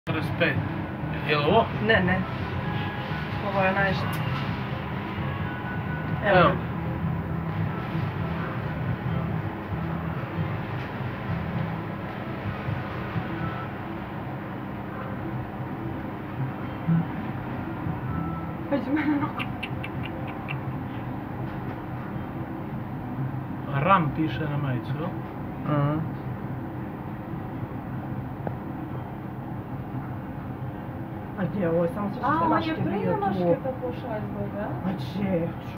45. Je li ovo? Ne. Ovo je najže. Evo. Pađi mene ruku. Ram piše na majicu, jel? A gdje, ovo je samo što se A, on je maške prije bio tu. maške to pošao izgleda. A gdje?